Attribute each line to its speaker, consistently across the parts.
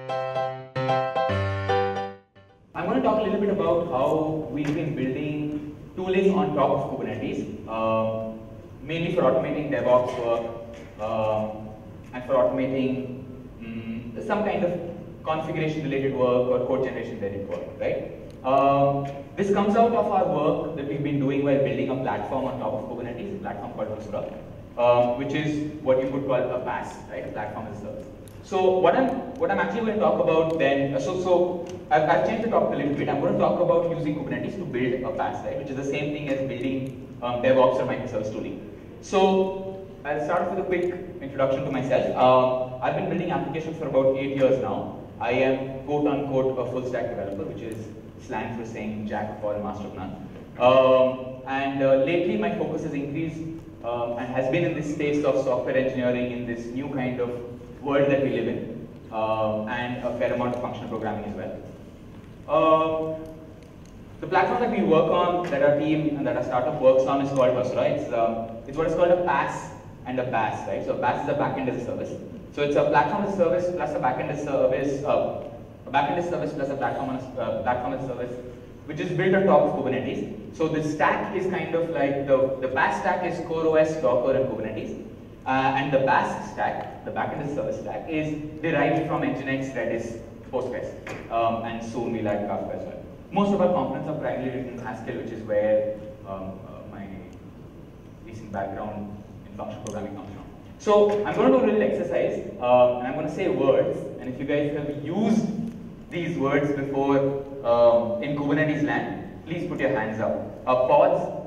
Speaker 1: I'm going to talk a little bit about how we've been building tooling on top of Kubernetes, mainly for automating DevOps work and for automating some kind of configuration-related work or code generation-related work, right? This comes out of our work that we've been doing while building a platform on top of Kubernetes, a platform called Hasura, which is what you could call a PaaS, right? A platform as a service. So what I'm actually going to talk about then, so I've changed the topic a little bit. I'm going to talk about using Kubernetes to build a PaaS, right? Which is the same thing as building DevOps or microservice tooling. So I'll start with a quick introduction to myself. I've been building applications for about 8 years now. I am quote-unquote a full-stack developer, which is slang for saying jack of all, master of none. Lately my focus has increased and has been in this space of software engineering in this new kind of world that we live in, and a fair amount of functional programming as well. The platform that we work on, that our team and that our startup works on, is called Hasura. It's what is called a PaaS and a BaaS, right? So BaaS is a backend as a service. So it's a platform as a service plus a backend as a service, a backend as a service plus a platform as a service, which is built on top of Kubernetes. So the stack is kind of like the PaaS stack is CoreOS, Docker, and Kubernetes. And the BaaS stack, the backend as a service stack, is derived from Nginx, Redis, Postgres, and soon we'll add Kafka as well. Most of our components are primarily written in Haskell, which is where my recent background in functional programming comes from. So I'm going to do a little exercise, and I'm going to say words, and if you guys have used these words before in Kubernetes land, please put your hands up. Pods,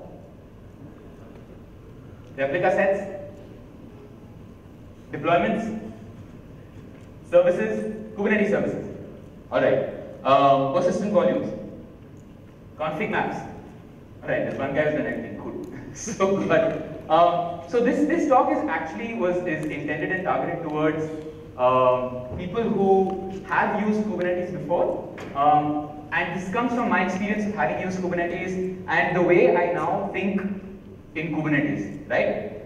Speaker 1: replica sets, deployments, services, Kubernetes services. Alright. Persistent volumes, config maps. Alright, there's one guy who's done everything. Cool. So this talk is intended and targeted towards people who have used Kubernetes before. And this comes from my experience of having used Kubernetes and the way I now think in Kubernetes, right?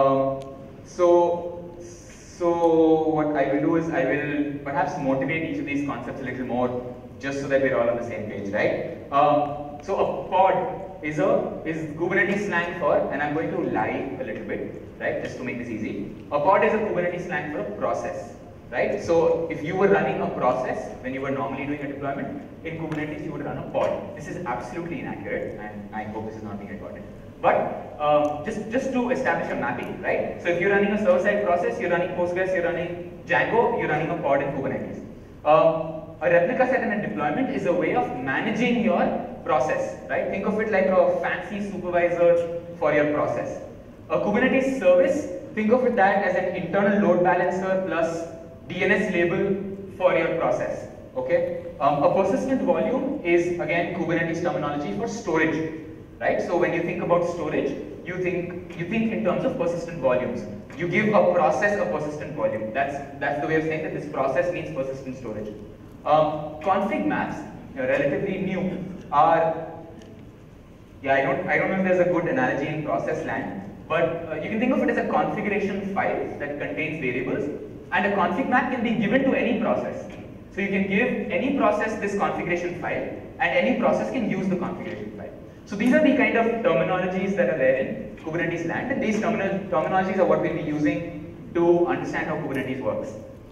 Speaker 1: So what I will do is I will perhaps motivate each of these concepts a little more, just so that we're all on the same page, right? So a pod is Kubernetes slang for, and I'm going to lie a little bit, right, just to make this easy. A pod is a Kubernetes slang for a process, right? So if you were running a process when you were normally doing a deployment, in Kubernetes you would run a pod. This is absolutely inaccurate, and I hope this is not being recorded. But just to establish a mapping, right? So if you're running a server-side process, you're running Postgres, you're running Django, you're running a pod in Kubernetes. A replica set and a deployment is a way of managing your process, right? Think of it like a fancy supervisor for your process. A Kubernetes service, think of it that as an internal load balancer plus DNS label for your process, okay? A persistent volume is, again, Kubernetes terminology for storage. Right? So when you think about storage, you think in terms of persistent volumes. You give a process a persistent volume. That's the way of saying that this process needs persistent storage. Config maps, relatively new, are, I don't know if there's a good analogy in process land, but you can think of it as a configuration file that contains variables, and a config map can be given to any process. So you can give any process this configuration file, and any process can use the configuration file. So these are the kind of terminologies that are there in Kubernetes land, and these terminologies are what we'll be using to understand how Kubernetes works.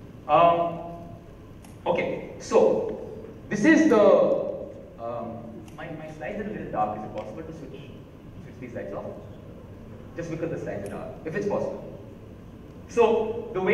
Speaker 1: Okay, so this is the, my slides are a little dark. Is it possible to switch these slides off? Just because the slides are dark, if it's possible. So the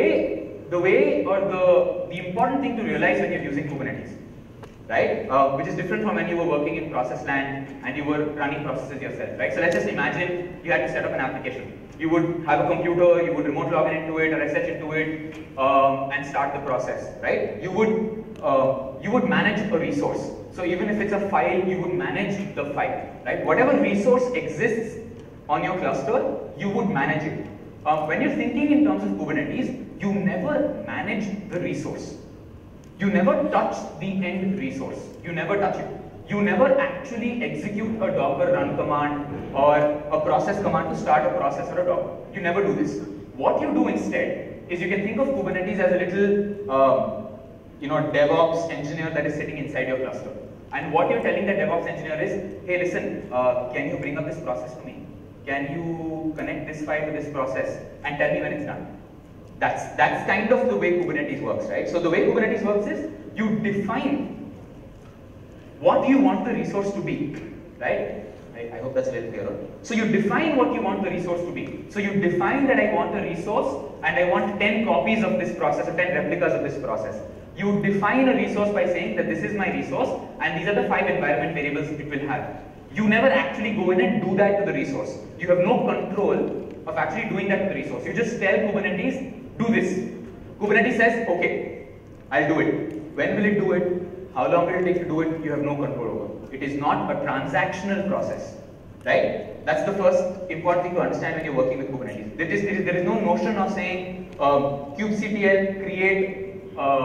Speaker 1: important thing to realize when you're using Kubernetes, right? Which is different from when you were working in process land and you were running processes yourself, right? So let's just imagine you had to set up an application. You would have a computer, you would remote log in into it or SSH into it and start the process, right? You would manage a resource. So even if it's a file, you would manage the file, right? Whatever resource exists on your cluster, you would manage it. When you're thinking in terms of Kubernetes, you never manage the resource. You never touch the end resource. You never touch it. You never actually execute a Docker run command or a process command to start a process or a Docker. You never do this. What you do instead is you can think of Kubernetes as a little DevOps engineer that is sitting inside your cluster. And what you're telling the DevOps engineer is, hey, listen, can you bring up this process to me? Can you connect this file to this process and tell me when it's done? That's kind of the way Kubernetes works, right? So the way Kubernetes works is you define what you want the resource to be, right? I hope that's a little clearer. So you define what you want the resource to be. So you define that I want a resource and I want 10 copies of this process or 10 replicas of this process. You define a resource by saying that this is my resource and these are the 5 environment variables it will have. You never actually go in and do that to the resource. You have no control of actually doing that to the resource. You just tell Kubernetes, do this. Kubernetes says, okay, I'll do it. When will it do it? How long will it take to do it? You have no control over. It is not a transactional process, right? That's the first important thing to understand when you're working with Kubernetes. There is no notion of saying kubectl create,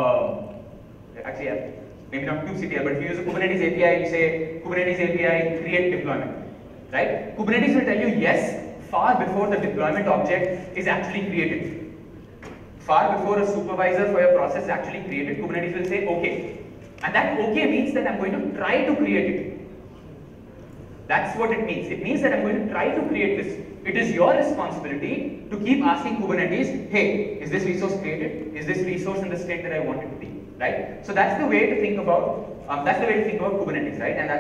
Speaker 1: actually maybe not kubectl, but if you use a Kubernetes API, you say Kubernetes API create deployment, right? Kubernetes will tell you yes far before the deployment object is actually created. Far before a supervisor for your process is actually created, Kubernetes will say okay. And that okay means that I'm going to try to create it. That's what it means. It means that I'm going to try to create this. It is your responsibility to keep asking Kubernetes, hey, is this resource created? Is this resource in the state that I want it to be? Right? So that's the way to think about Kubernetes, right? And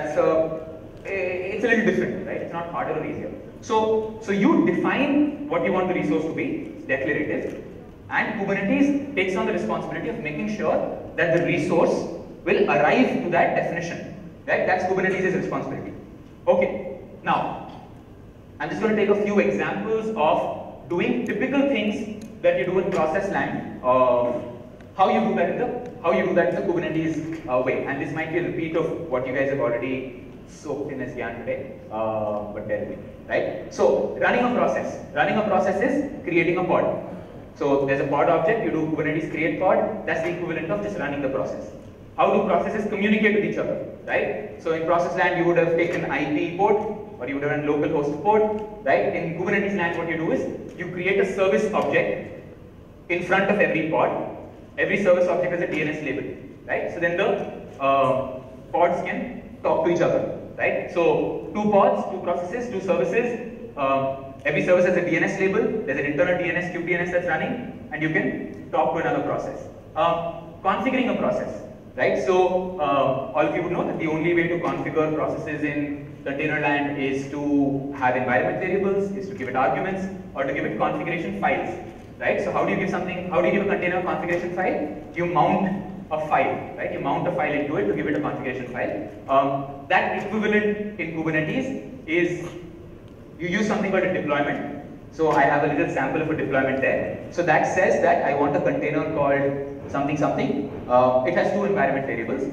Speaker 1: it's a little different, right? It's not harder or easier. So you define what you want the resource to be, it's declarative, and Kubernetes takes on the responsibility of making sure that the resource will arrive to that definition, right? That's Kubernetes' responsibility. Okay, now I'm just going to take a few examples of doing typical things that you do in process land. How you do that in the Kubernetes way, and this might be a repeat of what you guys have already soaked in as Gyan today, but bear with me, right? So running a process is creating a pod. So there's a pod object, you do Kubernetes create pod, that's the equivalent of just running the process. How do processes communicate with each other, right? So in process land, you would have taken IP port, or you would have done localhost port, right? In Kubernetes land, what you do is you create a service object in front of every pod. Every service object has a DNS label, right? So then the pods can talk to each other, right? So 2 pods, 2 processes, 2 services. Every service has a DNS label. There's an internal DNS, kubedns that's running, and you can talk to another process. Configuring a process, right? So all of you would know that the only way to configure processes in container land is to have environment variables, is to give it arguments, or to give it configuration files, right? So how do you give a container configuration file? You mount a file, right? You mount a file into it to give it a configuration file. That equivalent in Kubernetes is you use something called a deployment. So I have a little sample of a deployment there. So that says that I want a container called something something. It has 2 environment variables.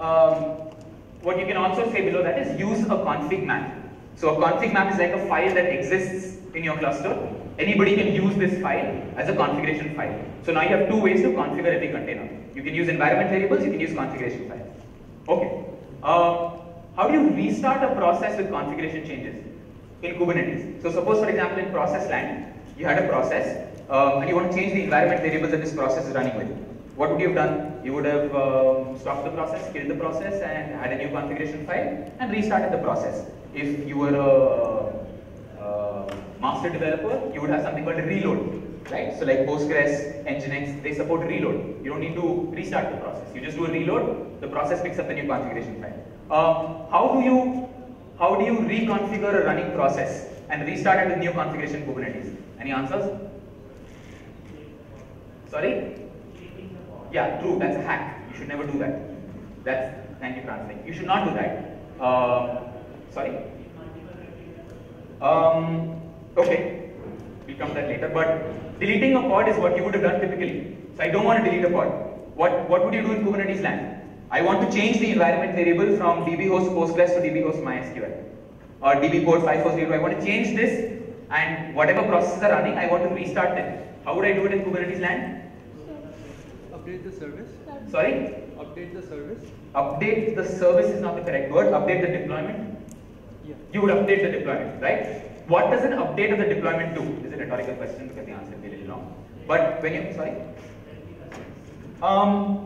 Speaker 1: What you can also say below that is use a config map. So a config map is like a file that exists in your cluster. Anybody can use this file as a configuration file. So now you have 2 ways to configure every container. You can use environment variables, you can use configuration files. Okay. How do you restart a process with configuration changes in Kubernetes? So suppose, for example, in process land, you had a process and you want to change the environment variables that this process is running with. What would you have done? You would have stopped the process, killed the process, and had a new configuration file and restarted the process. If you were a master developer, you would have something called a reload, right? So like Postgres, Nginx, they support reload. You don't need to restart the process. You just do a reload, the process picks up the new configuration file. How do you reconfigure a running process and restart it with new configuration Kubernetes? Any answers? Sorry? Yeah, true, that's a hack. You should never do that. Thank you for answering. You should not do that. Sorry? Okay, we'll come to that later, but deleting a pod is what you would have done typically. So I don't want to delete a pod. What would you do in Kubernetes land? I want to change the environment variable from dbhost Postgres to dbhost MySQL or db port 5402. I want to change this, and whatever processes are running, I want to restart them. How would I do it in Kubernetes land?
Speaker 2: Update the service.
Speaker 1: Sorry?
Speaker 2: Update the service.
Speaker 1: Update the service is not the correct word. Update the deployment.
Speaker 2: Yeah.
Speaker 1: You would update the deployment, right? What does an update of the deployment do? This is a rhetorical question because the answer is really long. But when you, sorry?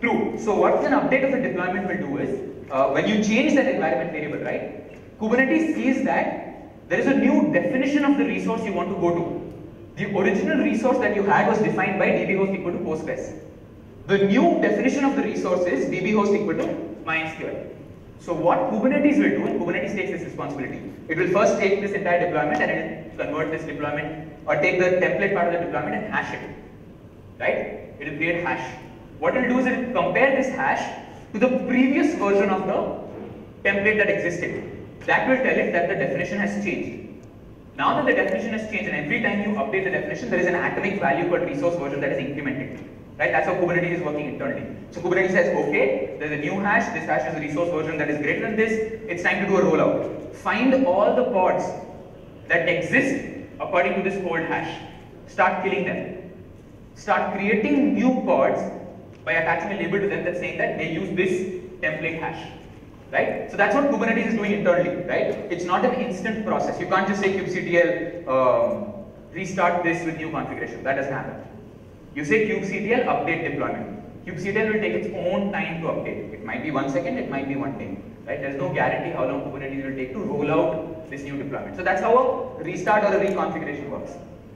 Speaker 1: True. So what an update of the deployment will do is, when you change that environment variable, right, Kubernetes sees that there is a new definition of the resource you want to go to. The original resource that you had was defined by dbhost equal to Postgres. The new definition of the resource is dbhost equal to MySQL. So what Kubernetes will do, and Kubernetes takes this responsibility, it will first take this entire deployment and it will convert this deployment, or take the template part of the deployment and hash it, right? It will create hash. What it will do is it will compare this hash to the previous version of the template that existed. That will tell it that the definition has changed. Now that the definition has changed, and every time you update the definition, there is an atomic value called resource version that is incremented. Right? That's how Kubernetes is working internally. So Kubernetes says, okay, there's a new hash, this hash is a resource version that is greater than this, it's time to do a rollout. Find all the pods that exist according to this old hash. Start killing them. Start creating new pods by attaching a label to them that's saying that they use this template hash. Right? So that's what Kubernetes is doing internally, right? It's not an instant process. You can't just say kubectl restart this with new configuration. That doesn't happen. You say kubectl update deployment. Kubectl will take its own time to update. It might be 1 second, it might be 1 day. Right? There's no guarantee how long Kubernetes will take to roll out this new deployment. So that's how a restart or a reconfiguration works.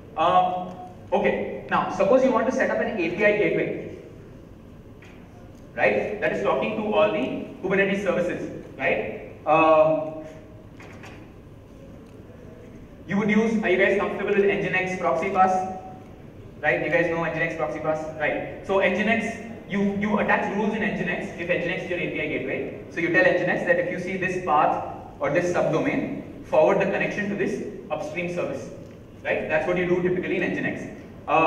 Speaker 1: Okay, now suppose you want to set up an API gateway, right? That is talking to all the Kubernetes services, right? You would use, are you guys comfortable with Nginx proxy pass? Right, you guys know Nginx proxy pass, right? So Nginx, you attach rules in Nginx if Nginx is your API gateway. So you tell Nginx that if you see this path or this subdomain, forward the connection to this upstream service, right? That's what you do typically in Nginx.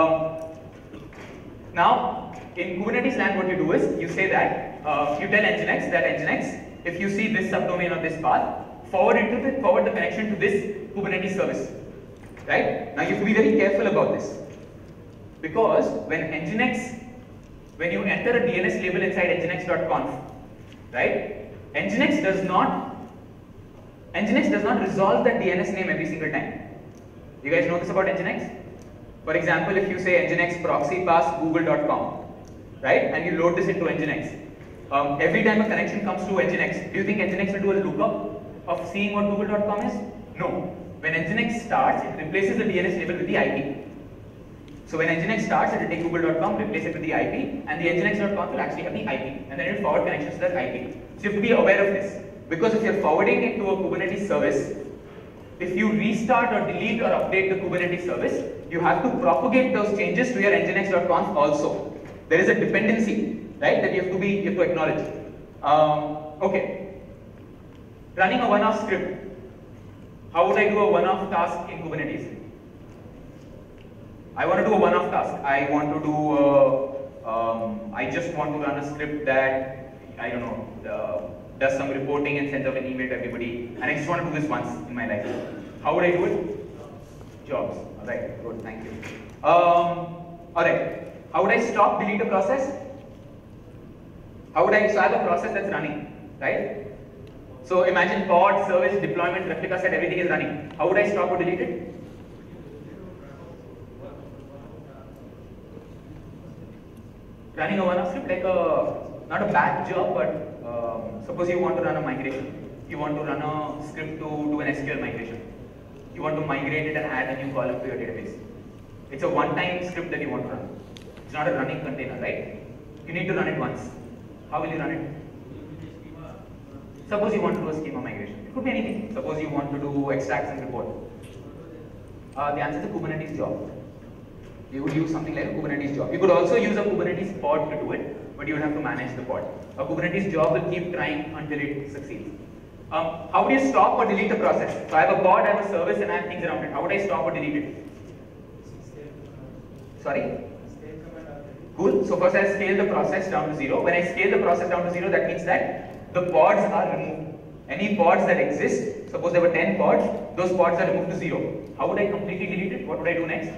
Speaker 1: Now, in Kubernetes land, what you do is you say that you tell Nginx that Nginx, if you see this subdomain on this path, forward the connection to this Kubernetes service, right? Now you have to be very careful about this. Because when you enter a DNS label inside nginx.conf, right? Nginx does not resolve that DNS name every single time. You guys know this about Nginx? For example, if you say nginx proxy pass google.com, right? And you load this into Nginx. Every time a connection comes to Nginx, do you think Nginx will do a lookup of seeing what google.com is? No. When Nginx starts, it replaces the DNS label with the IP. So when Nginx starts, it will take google.com, replace it with the IP, and the nginx.conf will actually have the IP, and then it will forward connections to that IP. So you have to be aware of this, because if you're forwarding it to a Kubernetes service, if you restart or delete or update the Kubernetes service, you have to propagate those changes to your nginx.conf also. There is a dependency, right, that you have to acknowledge. Okay. Running a one-off script. How would I do a one-off task in Kubernetes? I want to do a one-off task. I want to do, I just want to run a script that, I don't know, does some reporting and sends out an email to everybody, and I just want to do this once in my life. How would I do it? Jobs. Alright, good, thank you. Alright, how would I stop, delete a process? So I have a process that's running, right? So imagine pod, service, deployment, replica set, everything is running. How would I stop or delete it? Running a one-off script, like not a bad job, but suppose you want to run a migration. You want to run a script to do an SQL migration. You want to migrate it and add a new column to your database. It's a one-time script that you want to run. It's not a running container, right? You need to run it once. How will you run it? Suppose you want to do a schema migration. It could be anything. Suppose you want to do extracts and report. The answer is a Kubernetes job. You would use something like a Kubernetes job. You could also use a Kubernetes pod to do it, but you would have to manage the pod. A Kubernetes job will keep trying until it succeeds. How would you stop or delete the process? So I have a pod, I have a service, and I have things around it. How would I stop or delete it? Sorry? Cool. So first I scale the process down to 0. When I scale the process down to 0, that means that the pods are removed. Any pods that exist, suppose there were 10 pods, those pods are removed to 0. How would I completely delete it? What would I do next?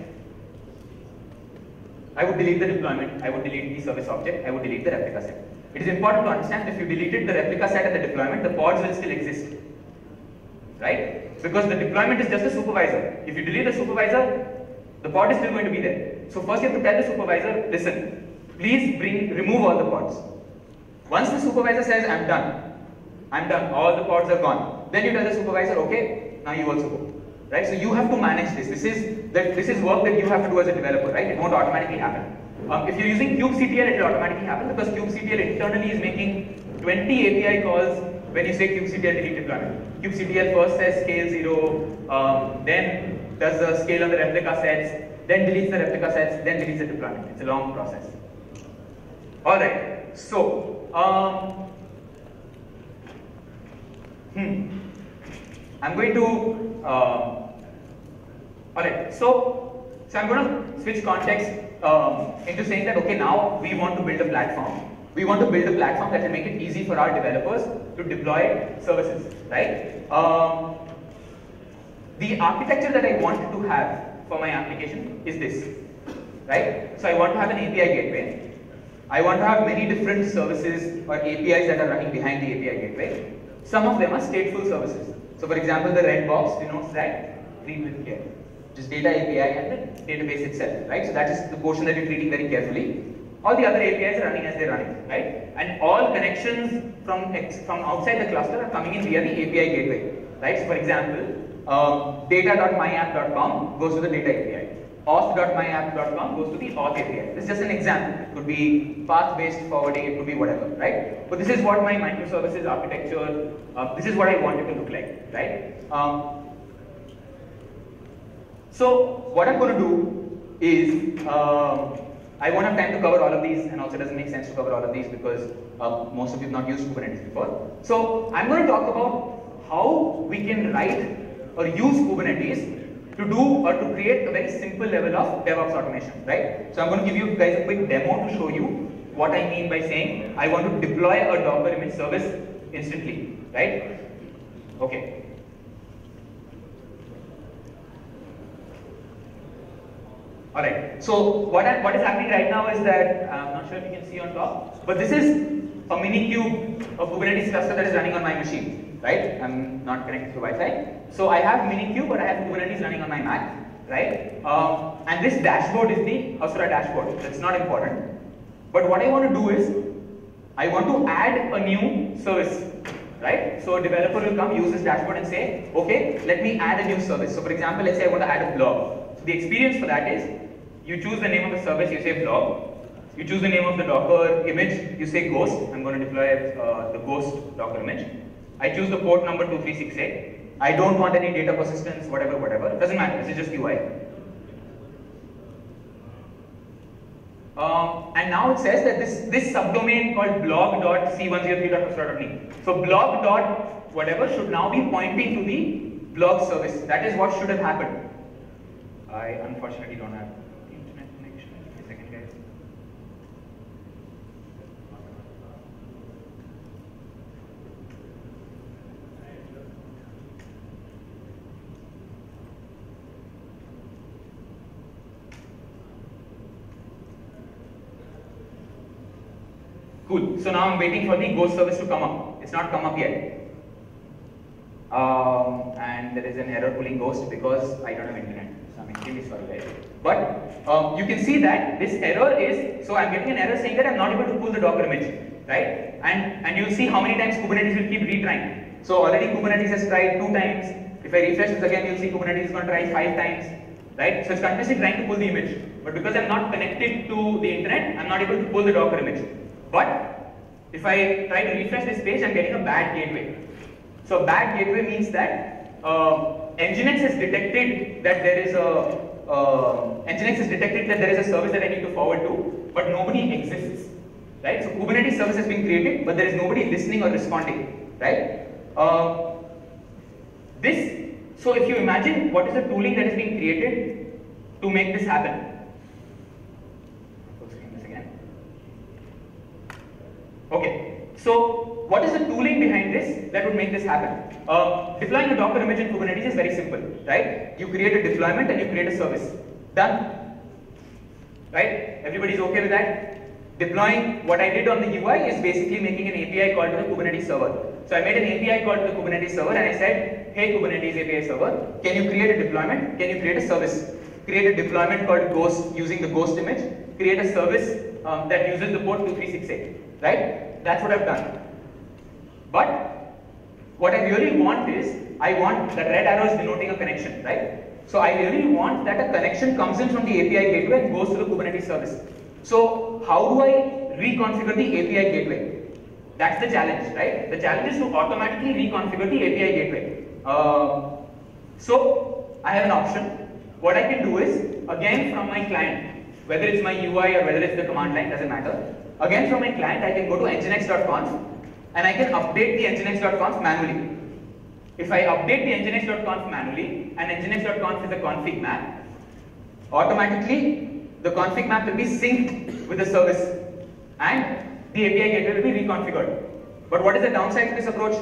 Speaker 1: I would delete the deployment, I would delete the service object, I would delete the replica set. It is important to understand if you deleted the replica set and the deployment, the pods will still exist. Right? Because the deployment is just a supervisor. If you delete the supervisor, the pod is still going to be there. So first you have to tell the supervisor, listen, please remove all the pods. Once the supervisor says, I'm done, all the pods are gone, then you tell the supervisor, okay, now you also go. Right? So you have to manage this. This is work that you have to do as a developer, right? It won't automatically happen. If you're using kubectl, it will automatically happen because kubectl internally is making 20 API calls when you say kubectl delete deployment. kubectl first says scale 0, then does the scale on the replica sets, then deletes the replica sets, then deletes the deployment. It's a long process. Alright, so I'm going to alright, so I'm going to switch context into saying that okay, now we want to build a platform. We want to build a platform that will make it easy for our developers to deploy services, right? The architecture that I want to have for my application is this, right? So I want to have an API gateway. I want to have many different services or APIs that are running behind the API gateway. Some of them are stateful services. So for example, the red box denotes that read with care, which is data API and the database itself, right? So that is the portion that you're treating very carefully. All the other APIs are running as they're running, right? And all connections from outside the cluster are coming in via the API gateway, right? So for example, data.myapp.com goes to the data API. auth.myapp.com goes to the auth API. This is just an example. It could be path-based forwarding, it could be whatever, right? But this is what my microservices architecture, this is what I want it to look like, right? So what I'm going to do is, I won't have time to cover all of these, and also it doesn't make sense to cover all of these because most of you have not used Kubernetes before. So I'm going to talk about how we can write or use Kubernetes to do or to create a very simple level of DevOps automation, right? So I'm going to give you guys a quick demo to show you what I mean by saying I want to deploy a Docker image service instantly, right? Okay. Alright, so what is happening right now is that, I'm not sure if you can see on top, but this is a Minikube, a Kubernetes cluster that is running on my machine, right? I'm not connected to Wi-Fi. So I have Minikube, but I have Kubernetes running on my Mac, right? And this dashboard is the Hasura dashboard. That's not important. But what I want to do is, I want to add a new service, right? So a developer will come, use this dashboard and say, okay, let me add a new service. So for example, let's say I want to add a blog. So the experience for that is, you choose the name of the service, you say blog. You choose the name of the Docker image, you say ghost. I'm going to deploy the ghost Docker image. I choose the port number 2368. I don't want any data persistence, whatever. Doesn't matter, this is just UI. And now it says that this subdomain called blog.c103.hasura.me. So blog dot whatever should now be pointing to the blog service. That is what should have happened. I unfortunately don't have internet connection. Give me a second, guys. Cool. So now I'm waiting for the ghost service to come up. It's not come up yet. And there is an error pulling ghost because I don't have internet. So I'm extremely sorry, guys. But you can see that this error is, so I'm getting an error saying that I'm not able to pull the Docker image, right? And you'll see how many times Kubernetes will keep retrying. So already Kubernetes has tried 2 times. If I refresh this again, you'll see Kubernetes is going to try 5 times, right? So it's continuously trying to pull the image. But because I'm not connected to the internet, I'm not able to pull the Docker image. But if I try to refresh this page, I'm getting a bad gateway. So bad gateway means that Nginx has detected that there is a service that I need to forward to, but nobody exists, right? So Kubernetes service has been created, but there is nobody listening or responding, right? So if you imagine what is the tooling that is being created to make this happen. Okay, so what is the tooling behind this that would make this happen? Deploying a Docker image in Kubernetes is very simple, right? You create a deployment and you create a service. Done. Right? Everybody's okay with that? Deploying, what I did on the UI is basically making an API call to the Kubernetes server. So I made an API call to the Kubernetes server and I said, hey Kubernetes API server, can you create a deployment? Can you create a service? Create a deployment called ghost using the ghost image. Create a service that uses the port 2368, right? That's what I've done. But what I really want is, I want that red arrow is denoting a connection, right? So I really want that a connection comes in from the API gateway and goes to the Kubernetes service. So how do I reconfigure the API gateway? That's the challenge, right? The challenge is to automatically reconfigure the API gateway. So I have an option. What I can do is, again from my client, whether it's my UI or whether it's the command line, doesn't matter. Again from my client, I can go to nginx.conf and I can update the nginx.conf manually. If I update the nginx.conf manually, and nginx.conf is a config map, automatically the config map will be synced with the service and the API gateway will be reconfigured. But what is the downside to this approach?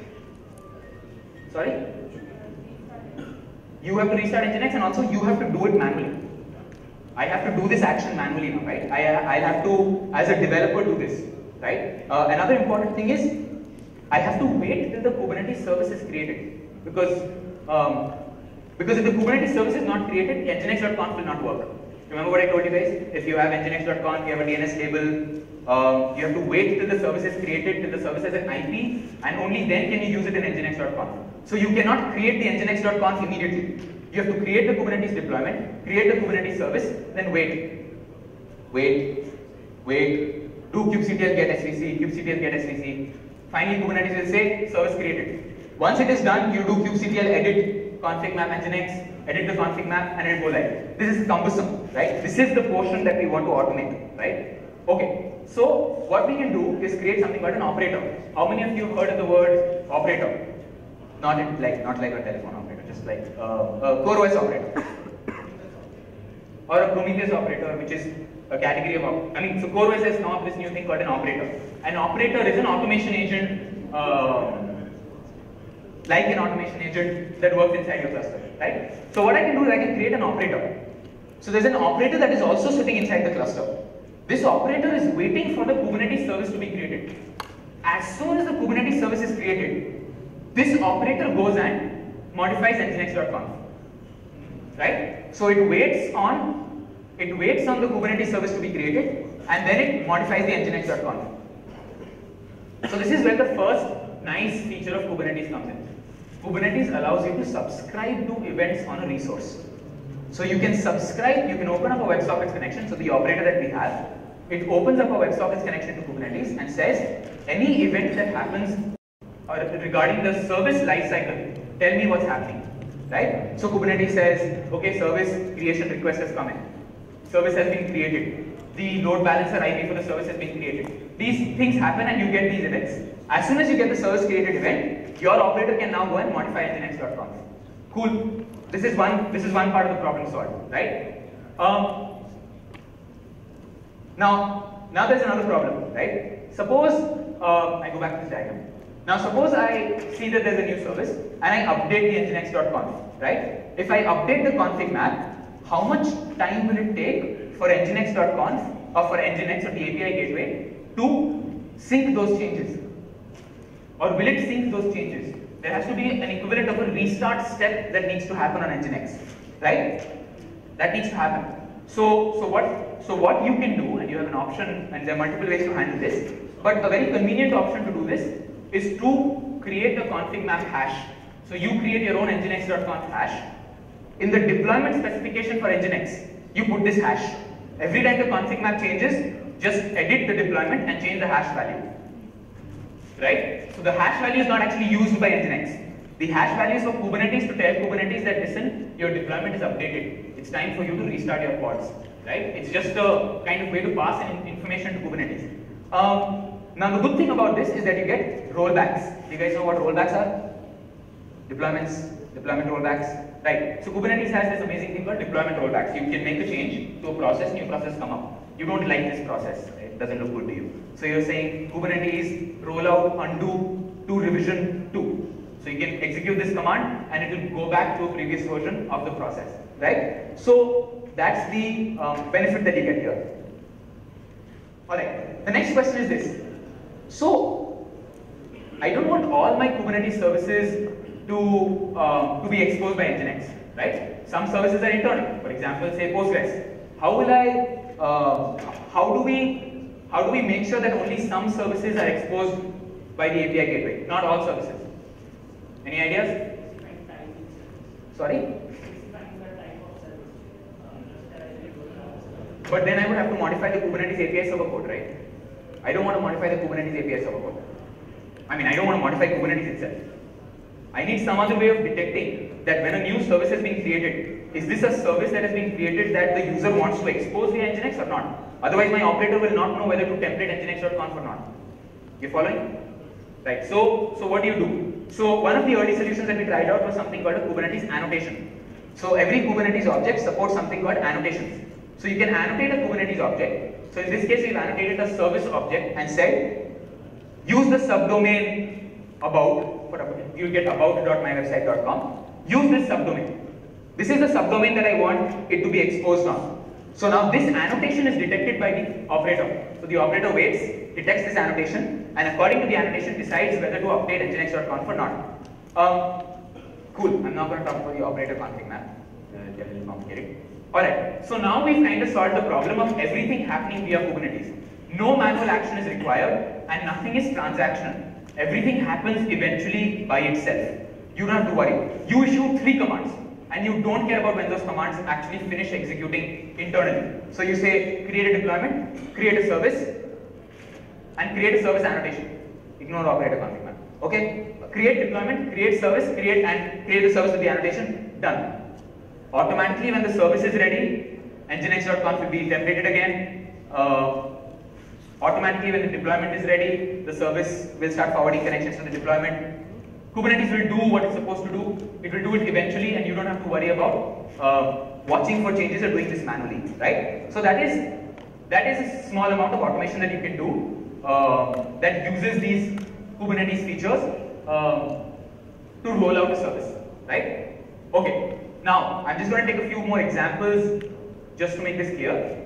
Speaker 1: Sorry? You have to restart nginx and also you have to do it manually. I have to do this action manually now, right? I'll have to, as a developer, do this, right? Another important thing is, I have to wait till the Kubernetes service is created, because if the Kubernetes service is not created, nginx.conf will not work. Remember what I told you guys? If you have nginx.conf, you have a DNS label, you have to wait till the service is created, till the service has an IP, and only then can you use it in nginx.conf. So you cannot create the nginx.conf immediately. You have to create the Kubernetes deployment, create the Kubernetes service, then wait, do kubectl get svc, kubectl get svc. Finally, Kubernetes will say service created. Once it is done, you do kubectl edit config map nginx, edit the config map, and it will go live. This is cumbersome, right? This is the portion that we want to automate, right? Okay, so what we can do is create something called an operator. How many of you have heard of the word operator? Not like a telephone operator, just like a CoreOS operator. Or a Prometheus operator, which is a category of, so CoreOS has come up with this new thing called an operator. An operator is an automation agent, like an automation agent that works inside your cluster, right? So what I can do is I can create an operator. So there's an operator that is also sitting inside the cluster. This operator is waiting for the Kubernetes service to be created. As soon as the Kubernetes service is created, this operator goes and modifies nginx.conf, right? So it waits on the Kubernetes service to be created, and then it modifies the nginx.conf. So this is where the first nice feature of Kubernetes comes in. Kubernetes allows you to subscribe to events on a resource. So you can subscribe, you can open up a WebSockets connection, so the operator that we have, it opens up a WebSockets connection to Kubernetes and says, any event that happens regarding the service lifecycle, tell me what's happening, right? So Kubernetes says, okay, service creation request has come in. Service has been created. The load balancer IP for the service has been created. These things happen and you get these events. As soon as you get the service created event, your operator can now go and modify nginx.conf. Cool. This is one part of the problem solved, right? Now there's another problem, right? Suppose I go back to this diagram. Now suppose I see that there's a new service and I update the nginx.conf, right? If I update the config map, how much time will it take for nginx.conf or for nginx or the API gateway to sync those changes? Or will it sync those changes? There has to be an equivalent of a restart step that needs to happen on nginx, right? That needs to happen. So what you can do, and you have an option, and there are multiple ways to handle this, but a very convenient option to do this is to create a config map hash. So you create your own nginx.conf hash. In the deployment specification for nginx, you put this hash. Every time the config map changes, just edit the deployment and change the hash value. Right? So the hash value is not actually used by nginx. The hash value is for Kubernetes to tell Kubernetes that, listen, your deployment is updated. It's time for you to restart your pods. Right? It's just a kind of way to pass information to Kubernetes. Now the good thing about this is that you get rollbacks. Do you guys know what rollbacks are? Deployment rollbacks. Right. So Kubernetes has this amazing thing called deployment rollbacks. You can make a change to a process, new process come up. You don't like this process, it doesn't look good to you. So you're saying Kubernetes rollout undo to revision 2. So you can execute this command and it will go back to a previous version of the process, right? So that's the benefit that you get here. Alright, the next question is this. So I don't want all my Kubernetes services to be exposed by nginx, right? Some services are internal. For example, say Postgres. how will how do we make sure that only some services are exposed by the API gateway, not all services? Any ideas? Sorry? But then I would have to modify the Kubernetes API server code, right? I don't want to modify the Kubernetes API server code. I mean, I don't want to modify Kubernetes itself. I need some other way of detecting that when a new service has been created, is this a service that has been created that the user wants to expose via Nginx or not? Otherwise, my operator will not know whether to template nginx.conf or not. You following? Right. So what do? So one of the early solutions that we tried out was something called a Kubernetes annotation. So every Kubernetes object supports something called annotations. So you can annotate a Kubernetes object. So in this case, we've annotated a service object and said, use the subdomain about. You'll get about.mywebsite.com. Use this subdomain. This is the subdomain that I want it to be exposed on. So now this annotation is detected by the operator. So the operator waits, detects this annotation, and according to the annotation decides whether to update nginx.conf or not. Cool. I'm not going to talk about the operator config map. It's a little complicated. Alright. So now we've kind of solved the problem of everything happening via Kubernetes. No manual action is required, and nothing is transactional. Everything happens eventually by itself. You don't have to worry. You issue 3 commands, and you don't care about when those commands actually finish executing internally. So you say create a deployment, create a service, and create a service annotation. Ignore operator config map. Okay? Create deployment, create service, create the service with the annotation. Done. Automatically, when the service is ready, nginx.conf will be templated again. Automatically, when the deployment is ready, the service will start forwarding connections to the deployment. Kubernetes will do what it's supposed to do. It will do it eventually, and you don't have to worry about watching for changes or doing this manually, right? So that is a small amount of automation that you can do that uses these Kubernetes features to roll out a service, right? Okay. Now I'm just going to take a few more examples just to make this clear.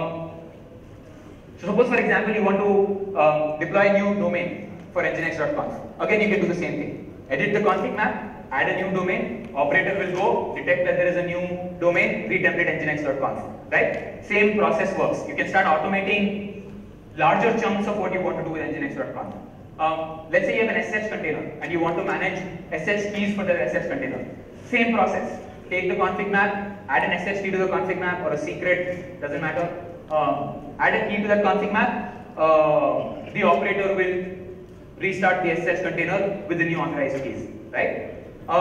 Speaker 1: So suppose, for example, you want to deploy a new domain for nginx.conf. Again, you can do the same thing. Edit the config map, add a new domain, operator will go, detect that there is a new domain, retemplate nginx.conf, right? Same process works. You can start automating larger chunks of what you want to do with nginx.conf. Let's say you have an SSH container and you want to manage SSH keys for the SSH container. Same process. Take the config map, add an SSH key to the config map or a secret, doesn't matter. Add a key to that config map, the operator will restart the SSH container with the new authorized keys, right?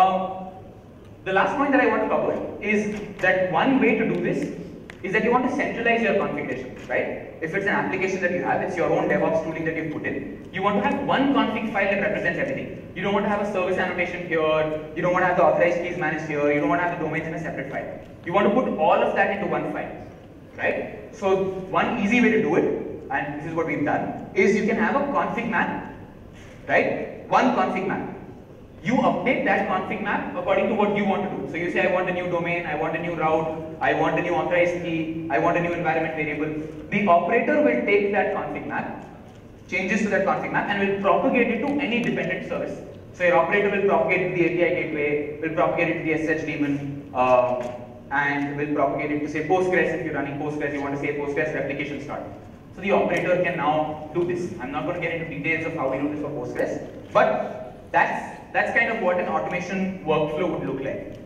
Speaker 1: The last point that I want to cover is that one way to do this is that you want to centralize your configuration, right? If it's an application that you have, it's your own DevOps tooling that you've put in. You want to have one config file that represents everything. You don't want to have a service annotation here, you don't want to have the authorized keys managed here, you don't want to have the domains in a separate file. You want to put all of that into one file, right? So one easy way to do it, and this is what we've done, is you can have a config map, right? One config map. You update that config map according to what you want to do. So you say, I want a new domain, I want a new route, I want a new authorized key, I want a new environment variable. The operator will take that config map, changes to that config map, and will propagate it to any dependent service. So your operator will propagate it to the API gateway, will propagate it to the SSH daemon, and will propagate it to say Postgres. If you're running Postgres, you want to say Postgres replication start. So the operator can now do this. I'm not going to get into details of how we do this for Postgres, but that's kind of what an automation workflow would look like.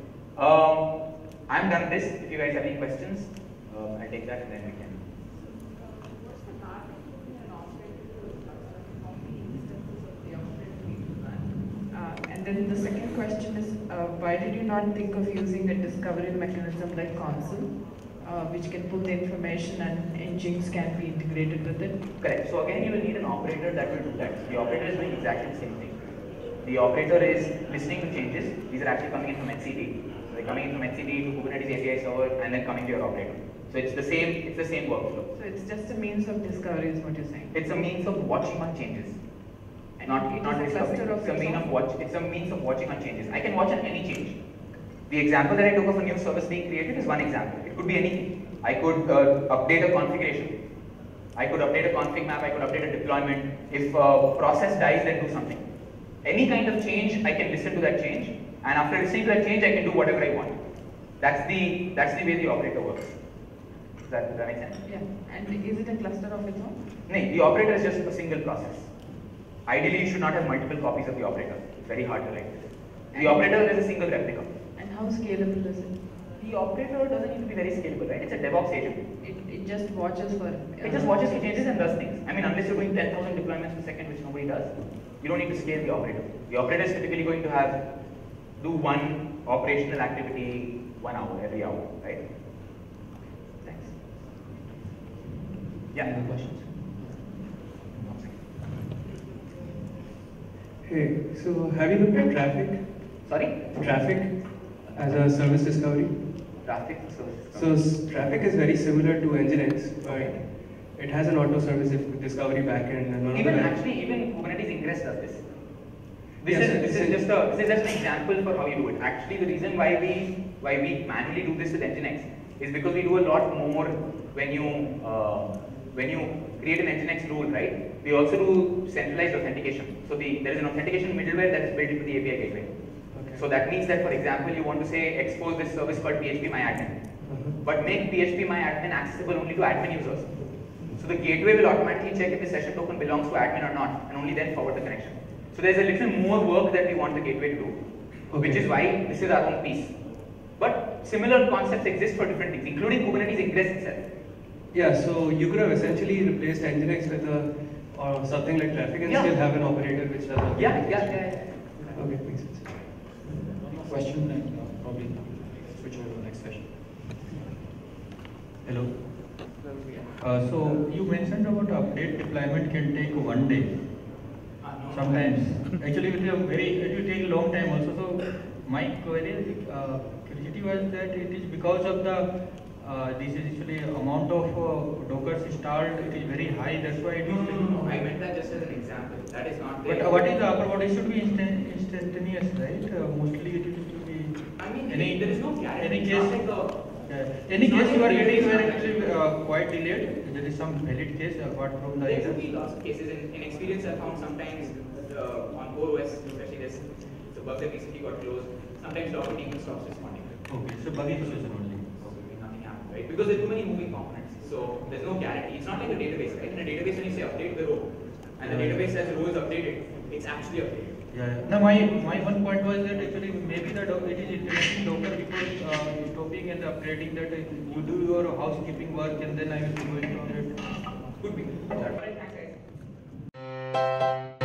Speaker 1: I'm done with this. If you guys have any questions, I'll take that and then we can.
Speaker 3: What's the path between an operator to how many instances of the operator need to run? And then the second question is, why did you not think of using a discovery mechanism like console, which can pull the information and Nginx can be integrated with it?
Speaker 1: Correct. So again, you will need an operator that will do that. The operator is doing exactly the same thing. The operator is listening to changes. These are actually coming in from HCT. So they're coming in from HCT to Kubernetes API server and then coming to your operator. So it's the same workflow.
Speaker 3: So it's just a means of discovery is what you're saying?
Speaker 1: It's a means of watching on changes.
Speaker 3: And
Speaker 1: not discovery. It's a means of watching on changes. I can watch on any change. The example that I took of a new service being created is one example. It could be anything. I could update a configuration. I could update a config map. I could update a deployment. If a process dies, then do something. Any kind of change, I can listen to that change, and after listening to that change, I can do whatever I want. That's the way the operator works. Does that make sense?
Speaker 3: Yeah. And is it a cluster of its own?
Speaker 1: No, the operator is just a single process. Ideally, you should not have multiple copies of the operator. It's very hard to write. The operator is a single replica.
Speaker 3: And how scalable is it?
Speaker 1: The operator doesn't need to be very scalable, right? It's a DevOps agent.
Speaker 3: It just watches for.
Speaker 1: It just watches for changes and does things. I mean, unless you're doing 10,000 deployments per second, which nobody does, you don't need to scale the operator. The operator is typically going to do one operational activity 1 hour, every hour, right? Thanks. Yeah.
Speaker 4: Any other questions?
Speaker 2: Hey, so have you looked at traffic?
Speaker 1: Sorry?
Speaker 2: Traffic as a service discovery?
Speaker 1: Traffic services.
Speaker 2: So traffic is very similar to Nginx, but it has an auto service discovery backend and one of
Speaker 1: Even
Speaker 2: the
Speaker 1: Kubernetes Ingress does this.
Speaker 2: Yes,
Speaker 1: This is just an example for how you do it. Actually, the reason why we manually do this with Nginx is because we do a lot more when you create an Nginx rule, right? We also do centralized authentication. So there is an authentication middleware that is built into the API gateway.
Speaker 2: Okay.
Speaker 1: So that means that, for example, you want to say expose this service called phpMyAdmin, but make phpMyAdmin accessible only to admin users. So the gateway will automatically check if the session token belongs to admin or not, and only then forward the connection. So there's a little more work that we want the gateway to do, which is why this is our own piece. But similar concepts exist for different things, including Kubernetes Ingress itself.
Speaker 2: Yeah, so you could have essentially replaced Nginx with or something like traffic and still have an operator which does all the
Speaker 1: Yeah.
Speaker 2: Okay, makes sense.
Speaker 4: Question and probably switch over to the next session. Hello. So you mentioned about update deployment can take 1 day. Sometimes, actually, it will take a long time also. So my curiosity was that it is because of the this is actually amount of Dockers installed. It is very high. That's why it is.
Speaker 1: No, I meant that just as an example. That is not.
Speaker 4: But what is the upper? What it should be instantaneous, right? Mostly it used to be.
Speaker 1: I mean, there is no guarantee.
Speaker 4: Any
Speaker 1: It's
Speaker 4: case?
Speaker 1: not like
Speaker 4: Any
Speaker 1: it's
Speaker 4: case
Speaker 1: not
Speaker 4: you are
Speaker 1: like
Speaker 4: getting where
Speaker 1: it's
Speaker 4: actually quite delayed? There is some valid case apart from the.
Speaker 1: There could be lots of cases. In experience, I found sometimes on Core OS, especially this, the bug that recently got closed. Sometimes Docker even stops responding.
Speaker 4: Okay, so buggy solution only.
Speaker 1: Nothing happens, right? Because there are too many moving components. So there's no guarantee. It's not like a database, right? In a database, when you say update the row, and the database says the row is updated, it's actually updated.
Speaker 4: Yeah. Now my one point was that actually maybe it is interesting Docker because stopping and upgrading that you do your housekeeping work and then I will be going on it.
Speaker 1: Could be. All right, thanks guys.